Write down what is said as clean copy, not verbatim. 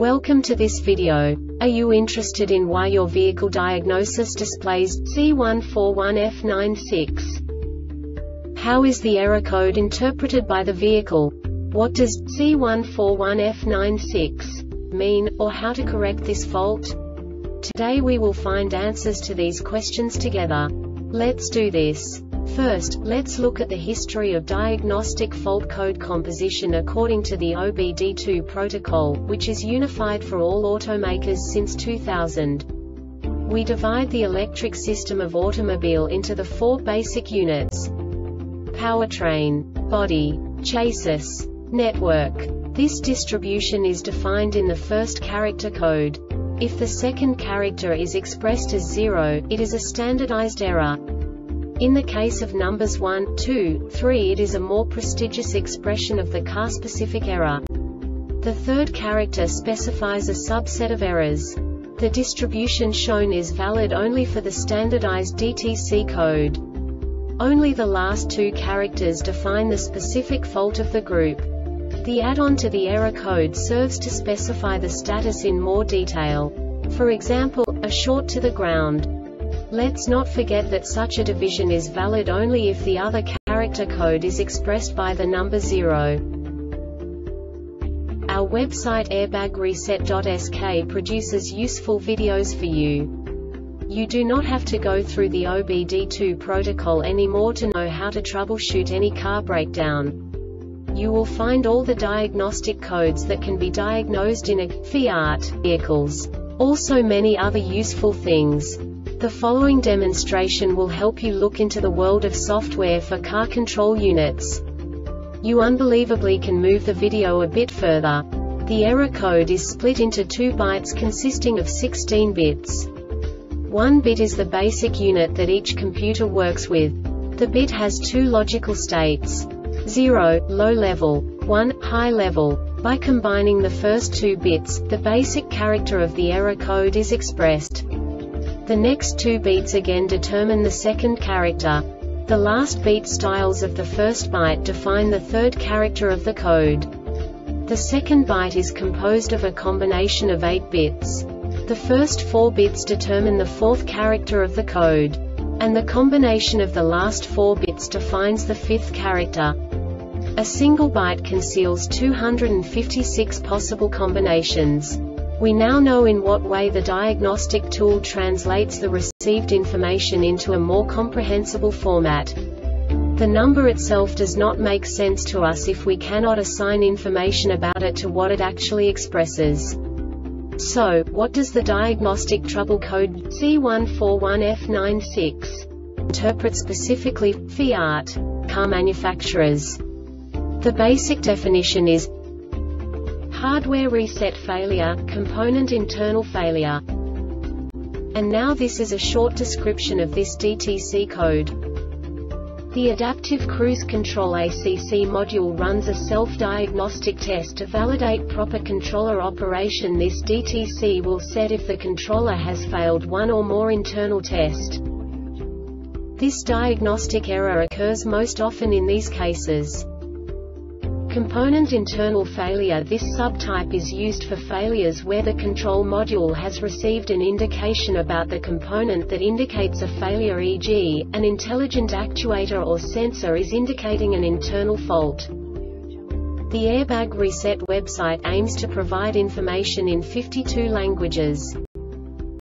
Welcome to this video. Are you interested in why your vehicle diagnosis displays C141F96? How is the error code interpreted by the vehicle? What does C141F96 mean, or how to correct this fault? Today we will find answers to these questions together. Let's do this. First, let's look at the history of diagnostic fault code composition according to the OBD2 protocol, which is unified for all automakers since 2000. We divide the electric system of automobile into the four basic units: powertrain, body, chassis, network. This distribution is defined in the first character code. If the second character is expressed as 0, it is a standardized error. In the case of numbers 1, 2, 3, it is a more prestigious expression of the car-specific error. The third character specifies a subset of errors. The distribution shown is valid only for the standardized DTC code. Only the last two characters define the specific fault of the group. The add-on to the error code serves to specify the status in more detail. For example, a short to the ground. Let's not forget that such a division is valid only if the other character code is expressed by the number 0. Our website airbagreset.sk produces useful videos for you. You do not have to go through the OBD2 protocol anymore to know how to troubleshoot any car breakdown. You will find all the diagnostic codes that can be diagnosed in a Fiat vehicles. Also many other useful things. The following demonstration will help you look into the world of software for car control units. You unbelievably can move the video a bit further. The error code is split into 2 bytes consisting of 16 bits. 1 bit is the basic unit that each computer works with. The bit has 2 logical states: 0, low level, 1, high level. By combining the first 2 bits, the basic character of the error code is expressed. The next 2 beats again determine the second character. The last beat styles of the first byte define the third character of the code. The second byte is composed of a combination of 8 bits. The first 4 bits determine the fourth character of the code. And the combination of the last 4 bits defines the fifth character. A single byte conceals 256 possible combinations. We now know in what way the diagnostic tool translates the received information into a more comprehensible format. The number itself does not make sense to us if we cannot assign information about it to what it actually expresses. So, what does the diagnostic trouble code C141F96 interpret specifically for Fiat car manufacturers? The basic definition is hardware reset failure, component internal failure. And now this is a short description of this DTC code. The Adaptive Cruise Control ACC module runs a self-diagnostic test to validate proper controller operation. This DTC will set if the controller has failed one or more internal tests. This diagnostic error occurs most often in these cases: component internal failure. This subtype is used for failures where the control module has received an indication about the component that indicates a failure, e.g., an intelligent actuator or sensor is indicating an internal fault. The Airbag Reset website aims to provide information in 52 languages.